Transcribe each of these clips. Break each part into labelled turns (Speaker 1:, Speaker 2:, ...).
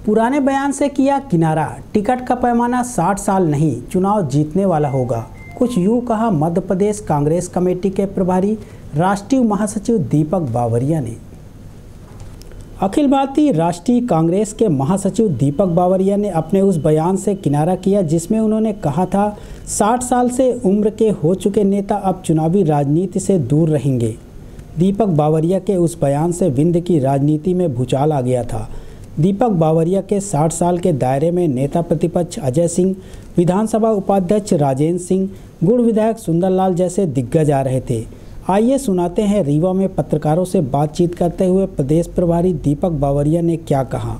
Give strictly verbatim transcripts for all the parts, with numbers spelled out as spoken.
Speaker 1: पुराने बयान से किया किनारा, टिकट का पैमाना साठ साल नहीं, चुनाव जीतने वाला होगा। कुछ यूँ कहा मध्य प्रदेश कांग्रेस कमेटी के प्रभारी राष्ट्रीय महासचिव दीपक बावरिया ने। अखिल भारतीय राष्ट्रीय कांग्रेस के महासचिव दीपक बावरिया ने अपने उस बयान से किनारा किया जिसमें उन्होंने कहा था साठ साल से उम्र के हो चुके नेता अब चुनावी राजनीति से दूर रहेंगे। दीपक बावरिया के उस बयान से विंध्य की राजनीति में भूचाल आ गया था। दीपक बावरिया के साठ साल के दायरे में नेता प्रतिपक्ष अजय सिंह, विधानसभा उपाध्यक्ष राजेंद्र सिंह, गुड़ विधायक सुंदरलाल जैसे दिग्गज आ रहे थे। आइए सुनाते हैं रीवा में पत्रकारों से बातचीत करते हुए प्रदेश प्रभारी दीपक बावरिया ने क्या कहा।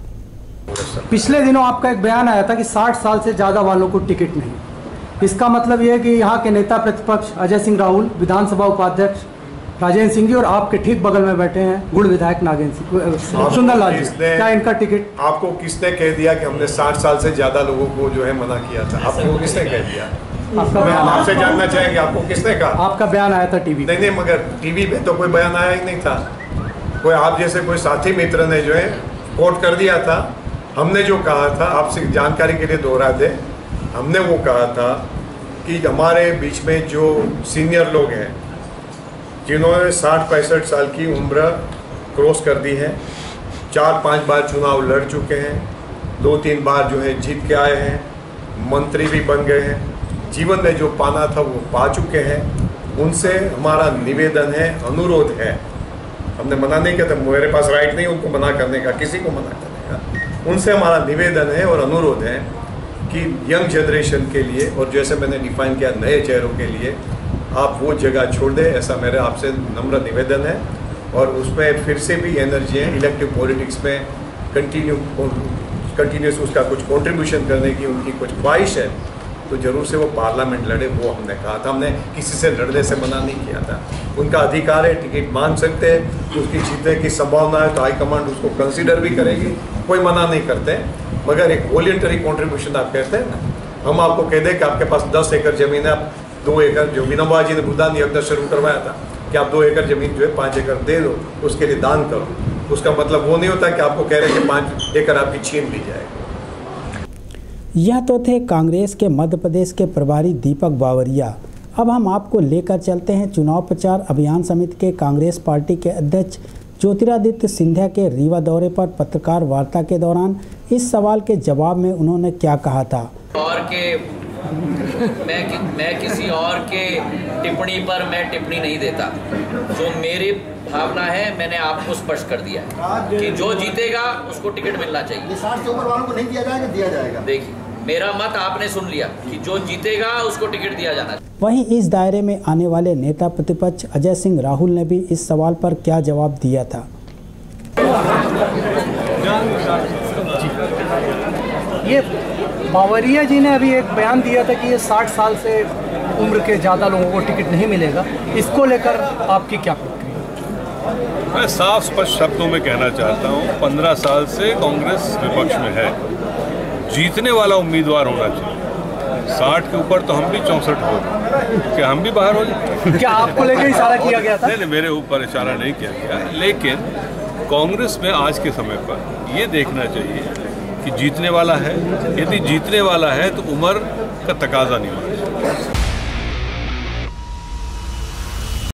Speaker 2: पिछले दिनों आपका एक बयान आया था कि साठ साल से ज़्यादा वालों को टिकट नहीं। इसका मतलब यह है कि यहाँ के नेता प्रतिपक्ष अजय सिंह राहुल, विधानसभा उपाध्यक्ष राजेंद्र सिंह जी और आपके ठीक बगल में बैठे हैं गुड़ विधायक नागेंद्र सिंह सुंदरलाल जी, क्या इनका टिकट?
Speaker 3: आपको किसने कह दिया कि हमने साठ साल से ज़्यादा लोगों को जो है मना किया था? आपको किसने कह दिया?
Speaker 2: आपका
Speaker 3: मैं आपसे जानना चाहेंगे आपको किसने कहा?
Speaker 2: आपका बयान आया था टीवी?
Speaker 3: नहीं नहीं, मगर टीवी पे तो कोई बयान आया ही नहीं था। कोई आप जैसे कोई साथी मित्र ने जो है कोट कर दिया था। हमने जो कहा था, आपसे जानकारी के लिए दोहरा दे, हमने वो कहा था कि हमारे बीच में जो सीनियर लोग हैं जिन्होंने साठ पैंसठ साल की उम्र क्रॉस कर दी है, चार पांच बार चुनाव लड़ चुके हैं, दो तीन बार जो है जीत के आए हैं, मंत्री भी बन गए हैं, जीवन में जो पाना था वो पा चुके हैं, उनसे हमारा निवेदन है, अनुरोध है। हमने मना नहीं किया था, मेरे पास राइट नहीं उनको मना करने का, किसी को मना करने का। उनसे हमारा निवेदन है और अनुरोध है कि यंग जनरेशन के लिए और जैसे मैंने डिफाइन किया नए चेहरों के लिए आप वो जगह छोड़ दें, ऐसा मेरा आपसे नम्र निवेदन है। और उसमें फिर से भी एनर्जी है, इलेक्टिव पॉलिटिक्स में कंटिन्यू कंटिन्यूस उसका कुछ कंट्रीब्यूशन करने की उनकी कुछ ख्वाहिश है तो जरूर से वो पार्लियामेंट लड़े, वो हमने कहा था। हमने किसी से लड़ने से मना नहीं किया था। उनका अधिकार है, टिकट मांग सकते हैं, उसकी जीतने की संभावना है तो हाईकमांड उसको कंसीडर भी करेगी, कोई मना नहीं करते। मगर एक वॉलंटरी कंट्रीब्यूशन आप कहते हैं ना, हम आपको कह दें कि आपके पास दस एकड़ जमीन है, आप दो एकड़ जो विनोबा जी ने भूदान यज्ञ शुरू करवाया था कि आप दो एकड़ जमीन जो है पाँच एकड़ दे दो, उसके लिए दान करो। उसका मतलब वो नहीं होता कि आपको कह रहे हैं कि पाँच एकड़ आपकी छीन ली जाएगी।
Speaker 1: यह तो थे कांग्रेस के मध्य प्रदेश के प्रभारी दीपक बावरिया। अब हम आपको लेकर चलते हैं चुनाव प्रचार अभियान समिति के कांग्रेस पार्टी के अध्यक्ष ज्योतिरादित्य सिंधिया के रीवा दौरे पर पत्रकार वार्ता के दौरान इस सवाल के जवाब में उन्होंने क्या कहा था।
Speaker 4: और के मैं कि, मैं किसी और के टिप्पणी पर मैं टिप्पणी नहीं देता। जो मेरी भावना है मैंने आपको स्पष्ट कर दिया है कि जो जीतेगा उसको टिकट मिलना चाहिए।
Speaker 5: साठ से ऊपर वालों को नहीं दिया जाएगा, दिया जाएगा।
Speaker 4: देखिए मेरा मत आपने सुन लिया कि जो जीतेगा उसको टिकट दिया जाना चाहिए।
Speaker 1: वहीं इस दायरे में आने वाले नेता प्रतिपक्ष अजय सिंह राहुल ने भी इस सवाल पर क्या जवाब दिया था।
Speaker 2: ये बावरिया जी ने अभी एक बयान दिया था कि ये साठ साल से उम्र के ज़्यादा लोगों को टिकट नहीं मिलेगा, इसको लेकर आपकी क्या प्रतिक्रिया?
Speaker 6: मैं साफ स्पष्ट शब्दों में कहना चाहता हूँ, पंद्रह साल से कांग्रेस विपक्ष में है, जीतने वाला उम्मीदवार होना चाहिए। साठ के ऊपर तो हम भी चौंसठ हो गए, क्या हम भी बाहर हो जाए?
Speaker 2: क्या आपको लेकर इशारा किया गया था?
Speaker 6: नहीं नहीं, मेरे ऊपर इशारा नहीं किया गया, लेकिन कांग्रेस में आज के समय पर ये देखना चाहिए कि जीतने वाला है, यदि जीतने वाला है तो उम्र का तकाजा नहीं होना चाहिए।